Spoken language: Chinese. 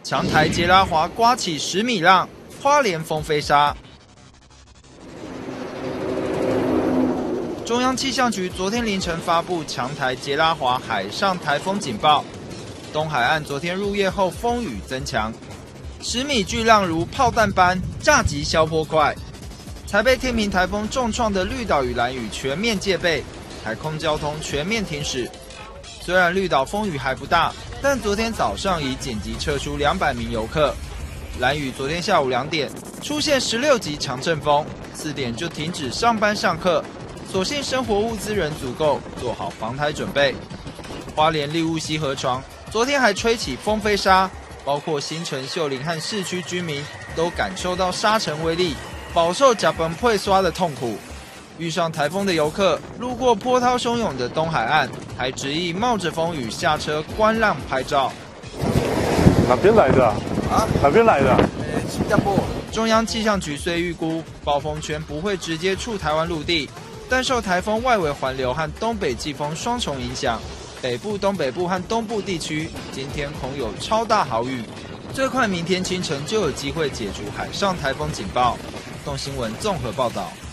强台杰拉华刮起10米浪，花莲风飞沙。中央气象局昨天凌晨发布强台杰拉华海上台风警报，东海岸昨天入夜后风雨增强，10米巨浪如炮弹般炸击消波块。才被天平台风重创的绿岛与兰屿全面戒备，海空交通全面停驶。虽然绿岛风雨还不大，但昨天早上已紧急撤出200名游客。兰屿昨天下午2点出现16级强阵风，4点就停止上班上课，所幸生活物资仍足够，做好防台准备。花莲立雾溪河床昨天还吹起风飞沙，包括新城秀林和市区居民都感受到沙尘威力，饱受甲崩溃刷的痛苦。遇上台风的游客路过波涛汹涌的东海岸，还执意冒着风雨下车观浪拍照。 哪边来的哪边来的？ 新加坡。中央气象局虽预估暴风圈不会直接触台湾陆地，但受台风外围环流和东北季风双重影响，北部、东北部和东部地区今天恐有超大豪雨，最快明天清晨就有机会解除海上台风警报。动新闻综合报道。